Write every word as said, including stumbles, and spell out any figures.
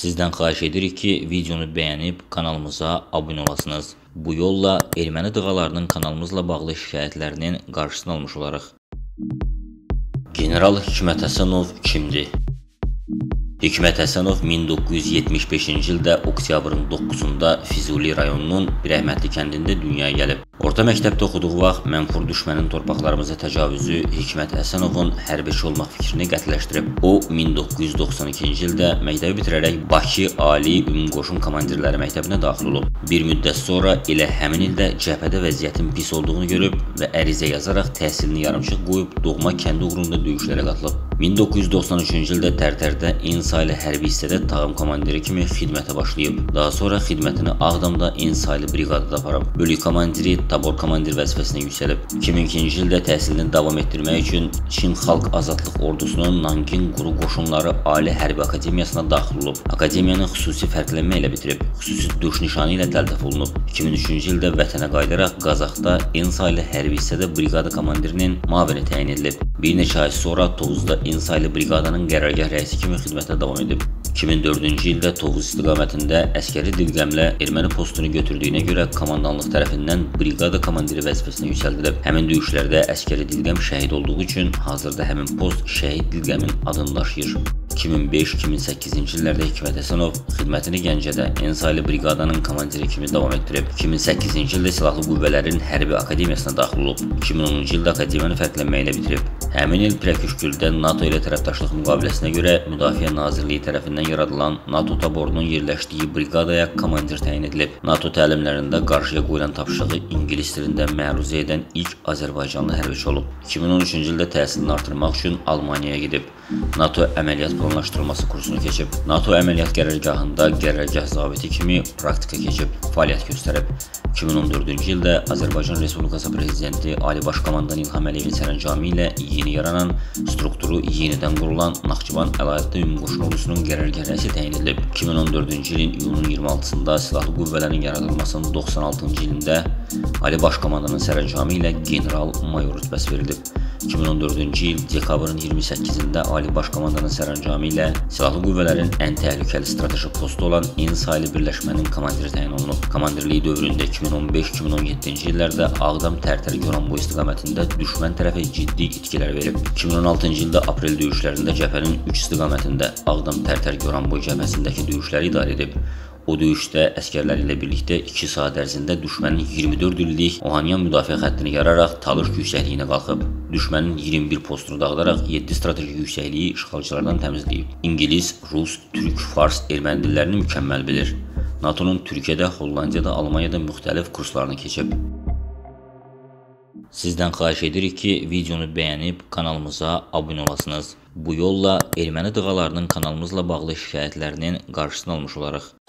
Sizdən xahiş edirik ki, videonu bəyənib kanalımıza abunə olasınız. Bu yolla erməni dığalarının kanalımızla bağlı şikayətlərinin qarşısını almış olarıq. General Hikmət Həsənov kimdir? Hikmət Həsənov min doqquz yüz yetmiş beşinci ildə oktyabrın doqquzunda Füzuli rayonunun Birəhmətli kəndində dünyaya gəlib. Orta məktəbdə oxuduğu vaxt mənfur düşmənin torpaqlarımıza təcavüzü Hikmət Həsənovun hərbiçi olmaq fikrini qətləşdirib. O, min doqquz yüz doxsan ikinci ildə məktəbi bitirərək Bakı Ali Ümumqoşun Komandirləri məktəbinə daxil olub. Bir müddət sonra elə həmin ildə cəbhədə vəziyyətin pis olduğunu görüb və ərizə yazaraq təhsilini yarımçıq qoyub doğma kəndi uğrunda döyüşlərə qatılıb. min doqquz yüz doxsan üçüncü ildə Tərtərdə Ensaylı hərbi hissədə tağım komandiri kimi xidmətə başlayıb. Daha sonra xidmətini Ağdamda Ensaylı briqadada aparıb. Bölük komandiri, tabor komandir vəzifəsinə yüksəlib. iki min ikinci ildə təhsilini davam etdirmək üçün Çin Xalq Azadlıq Ordusunun Nangin Quru Qoşunları Ali Hərbi Akademiyasına daxil olub. Akademiyanı xüsusi fərqlənmə ilə bitirib. Xüsusi duş nişanı ilə təltif olunub. iki min üçüncü ildə vətənə qayıdaraq Qazaxda Ensaylı hərbi hissədə briqada komandirinin mavini təyin edilib. Bir neçə ay sonra Tovuzda Ensaylı briqadanın qərargah rəisi kimi xidmətə davam edib. iki min dördüncü ildə Tovuz istiqamətində əskəri dilqəmlə erməni postunu götürdüyünə görə komandanlıq tərəfindən briqada komandiri vəzifəsinə yüksəldilib. Həmin döyüşlərdə əskəri dilqəm şəhid olduğu üçün hazırda həmin post şəhid dilqəmin adını daşıyır. iki min beş iki min səkkizinci illərdə Hikmət Həsənov xidmətini Gəncədə Ensaylı briqadanın komandiri kimi davam etdirib. iki min səkkizinci ildə Silahlı Qüvvələrin Hərbi Akademiyasına daxil olub. iki min onuncu ildə akademiyanı fərqlənmə ilə bitirib. Həmin il Pürəküşgüldə NATO ilə tərəfdaşlıq müqaviləsinə görə Müdafiə Nazirliyi tərəfindən yaradılan NATO taborunun yerləşdiyi briqadaya komandir təyin edilib. NATO təlimlərində qarşıya qoyulan tapşırığı ingilis dilində məruzə edən ilk Azərbaycanlı hərbiçi olub. iki min on üçüncü ildə təhsilini artırmaq üçün Almaniyaya gedib. NATO əməliyyat planlaşdırılması kursunu keçib. NATO əməliyyat qərargahında qərargah zabiti kimi praktika keçib, fəaliyyət göstərib. iki min on dördüncü ildə Azərbaycan Respublikası Prezidenti Ali Baş Komandan İlham Əliyevin sərəncamı ilə yeni yaranan, strukturu yenidən qurulan Naxçıvan Əlayatda Ümumqoşun Ordusunun qərargah rəisi təyin edilib. iki min on dördüncü ilin iyunun iyirmi altısında Silahlı Qüvvələrin yaradılmasının doxsan altıncı ilində Ali Baş Komandanın sərəncamı ilə general mayor rütbəsi verilib. iki min on dördüncü il dekabrın iyirmi səkkizində Ali Baş Komandanın sərəncamı ilə Silahlı Qüvvələrin ən təhlükəli strateji postu olan Ensaylı birləşmənin komandiri təyin olunub. Komandirliyi dövründə iki min on beş iki min on yeddinci illərdə Ağdam Tərtər Goranboy istiqamətində düşmən tərəfə ciddi itkilər verib. iki min on altıncı ildə aprel döyüşlərində cəbhənin üç istiqamətində Ağdam Tərtər Goranboy cəbhəsindəki döyüşləri idarə edib. O döyüşdə əskərləri ilə birlikdə iki saat ərzində düşmənin iyirmi dörd illik Ohanyan müdafiə xəttini yararaq Talış yüksəkliyinə qalxıb. Düşmənin iyirmi bir postunu dağıdaraq yeddi strateji yüksəkliyi işğalçılardan təmizləyib. İngilis, Rus, Türk, Fars, erməni dillərini mükəmməl bilir. NATO'nun Türkiyədə, Hollandiyada, Almaniyada müxtəlif kurslarını keçib. Sizdən xahiş edirik ki, videonu bəyənib kanalımıza abunə olasınız. Bu yolla erməni dığalarının kanalımızla bağlı şikayətlərinin qarşısını almış olarıq.